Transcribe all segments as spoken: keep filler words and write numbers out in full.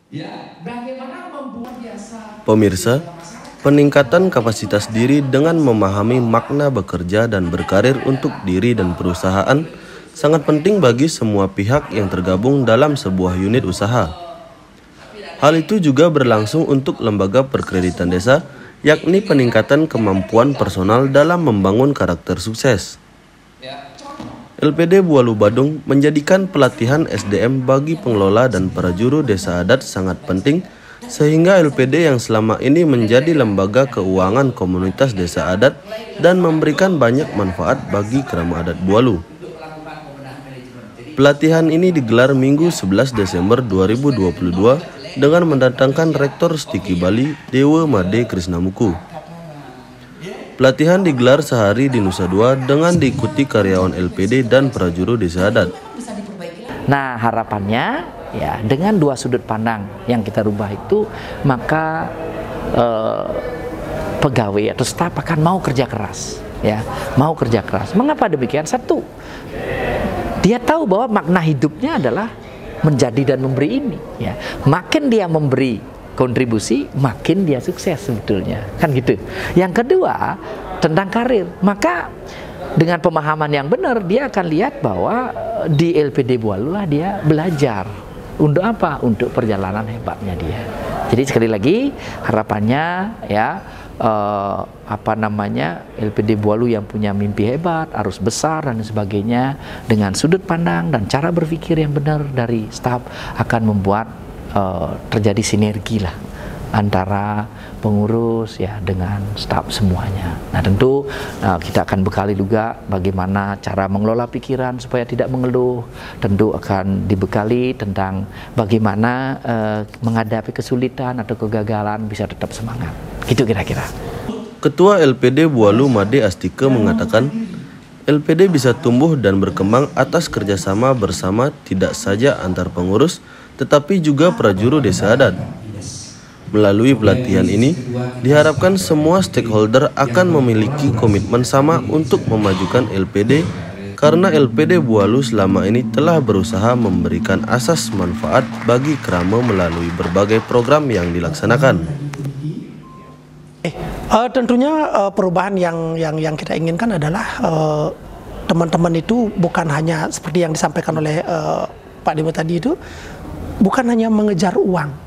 Pemirsa, peningkatan kapasitas diri dengan memahami makna bekerja dan berkarir untuk diri dan perusahaan sangat penting bagi semua pihak yang tergabung dalam sebuah unit usaha. Hal itu juga berlangsung untuk lembaga perkreditan desa, yakni peningkatan kemampuan personal dalam membangun karakter sukses. L P D Bualu Badung menjadikan pelatihan S D M bagi pengelola dan para juru desa adat sangat penting, sehingga L P D yang selama ini menjadi lembaga keuangan komunitas desa adat dan memberikan banyak manfaat bagi kerama adat Bualu. Pelatihan ini digelar Minggu sebelas Desember dua ribu dua puluh dua dengan mendatangkan Rektor Stiki Bali Dewa Made Krisnamuku. Pelatihan digelar sehari di Nusa Dua dengan diikuti karyawan L P D dan prajuru desa adat. Nah, harapannya ya dengan dua sudut pandang yang kita rubah itu, maka eh, pegawai atau staf akan mau kerja keras, ya, mau kerja keras. Mengapa demikian? Satu, dia tahu bahwa makna hidupnya adalah menjadi dan memberi ini, ya. Makin dia memberi kontribusi, makin dia sukses sebetulnya, kan gitu. Yang kedua, tentang karir. Maka dengan pemahaman yang benar, dia akan lihat bahwa di L P D Bualu lah dia belajar. Untuk apa? Untuk perjalanan hebatnya dia. Jadi sekali lagi harapannya ya eh, apa namanya L P D Bualu yang punya mimpi hebat, arus besar dan sebagainya, dengan sudut pandang dan cara berpikir yang benar dari staf akan membuat eh, terjadi sinergi lah antara pengurus ya dengan staf semuanya. Nah tentu uh, kita akan bekali juga bagaimana cara mengelola pikiran supaya tidak mengeluh. Tentu akan dibekali tentang bagaimana uh, menghadapi kesulitan atau kegagalan bisa tetap semangat. Gitu kira-kira. Ketua L P D Bualu Made Astike mengatakan, L P D bisa tumbuh dan berkembang atas kerjasama bersama tidak saja antar pengurus, tetapi juga prajuru desa adat. Melalui pelatihan ini, diharapkan semua stakeholder akan memiliki komitmen sama untuk memajukan L P D, karena L P D Bualu selama ini telah berusaha memberikan asas manfaat bagi kerama melalui berbagai program yang dilaksanakan. Eh, uh, tentunya uh, perubahan yang yang yang kita inginkan adalah teman-teman uh, itu bukan hanya seperti yang disampaikan oleh uh, Pak Dewa tadi itu, bukan hanya mengejar uang.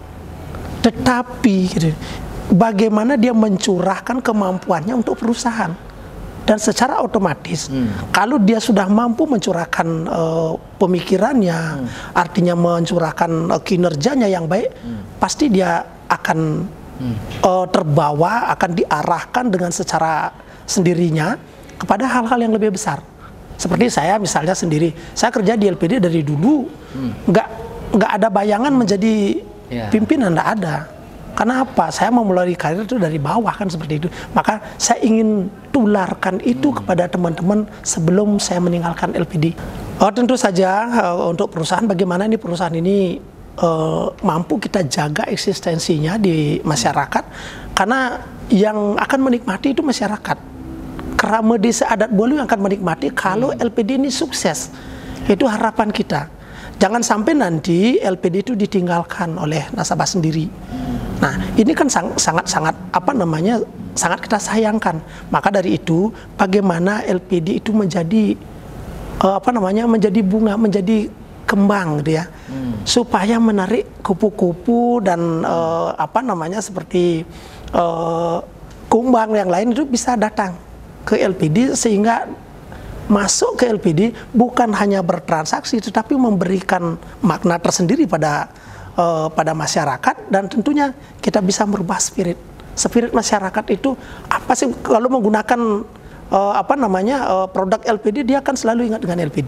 Tetapi gitu, bagaimana dia mencurahkan kemampuannya untuk perusahaan. Dan secara otomatis hmm. kalau dia sudah mampu mencurahkan uh, pemikirannya, hmm. artinya mencurahkan uh, kinerjanya yang baik, hmm. pasti dia akan hmm. uh, terbawa, akan diarahkan dengan secara sendirinya kepada hal-hal yang lebih besar. Seperti saya misalnya sendiri, saya kerja di L P D dari dulu, hmm. nggak nggak ada bayangan menjadi Yeah. pimpinan, enggak ada. Karena apa? Saya memulai karir itu dari bawah kan seperti itu. Maka saya ingin tularkan itu hmm. kepada teman-teman sebelum saya meninggalkan L P D. Oh, tentu saja uh, untuk perusahaan, bagaimana ini perusahaan ini uh, mampu kita jaga eksistensinya di masyarakat. Karena yang akan menikmati itu masyarakat. Kerama desa adat Bualu yang akan menikmati kalau hmm. L P D ini sukses. Itu harapan kita. Jangan sampai nanti L P D itu ditinggalkan oleh nasabah sendiri. Nah, ini kan sangat-sangat apa namanya sangat kita sayangkan. Maka dari itu, bagaimana L P D itu menjadi uh, apa namanya menjadi bunga, menjadi kembang, gitu ya, hmm. supaya menarik kupu-kupu dan uh, apa namanya seperti uh, kumbang yang lain itu bisa datang ke L P D, sehingga masuk ke L P D bukan hanya bertransaksi tetapi memberikan makna tersendiri pada uh, pada masyarakat. Dan tentunya kita bisa merubah spirit spirit masyarakat itu apa sih, kalau menggunakan uh, apa namanya uh, produk L P D, dia akan selalu ingat dengan L P D.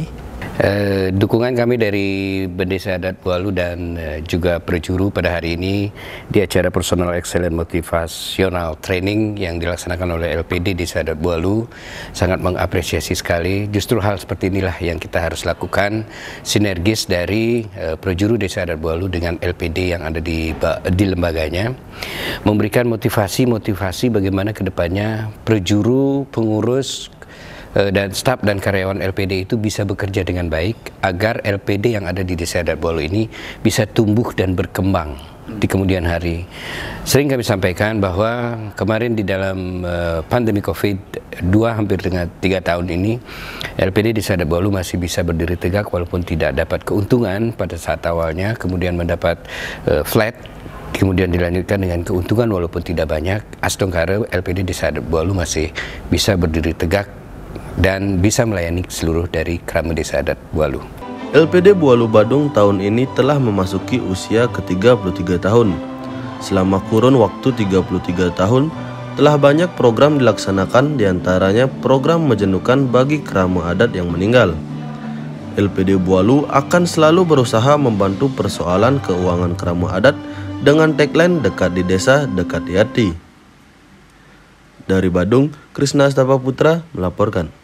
Eh, dukungan kami dari Bendesa Adat Bualu dan eh, juga Perjuru pada hari ini di acara Personal Excellence Motivational Training yang dilaksanakan oleh L P D Desa Adat Bualu sangat mengapresiasi sekali. Justru hal seperti inilah yang kita harus lakukan, sinergis dari eh, Perjuru Desa Adat Bualu dengan L P D yang ada di, di lembaganya, memberikan motivasi-motivasi bagaimana kedepannya Perjuru, pengurus, dan staf dan karyawan L P D itu bisa bekerja dengan baik agar L P D yang ada di Desa Adat Bualu ini bisa tumbuh dan berkembang. di kemudian hari. Sering kami sampaikan bahwa kemarin di dalam uh, pandemi COVID dua hampir dengan tiga tahun ini, L P D Desa Adat Bualu masih bisa berdiri tegak walaupun tidak dapat keuntungan pada saat awalnya, kemudian mendapat uh, flat, kemudian dilanjutkan dengan keuntungan walaupun tidak banyak. Astongkare L P D Desa Adat Bualu masih bisa berdiri tegak dan bisa melayani seluruh dari Krama Desa Adat Bualu. L P D Bualu Badung tahun ini telah memasuki usia ke tiga puluh tiga tahun. Selama kurun waktu tiga puluh tiga tahun, telah banyak program dilaksanakan, diantaranya program menjenuhkan bagi keramu adat yang meninggal. L P D Bualu akan selalu berusaha membantu persoalan keuangan keramu adat dengan tagline dekat di desa, dekat di hati. Dari Badung, Krisna Astapa Putra melaporkan.